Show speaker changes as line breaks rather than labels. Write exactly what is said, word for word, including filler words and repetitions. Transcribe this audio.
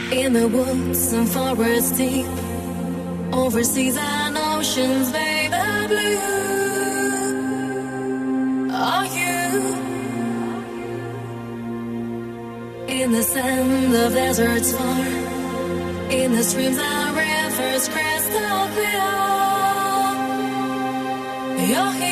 In the woods and forests deep, over seas and oceans, baby blue, are you? In the sand of deserts far, in the streams and rivers crystal clear, you're here.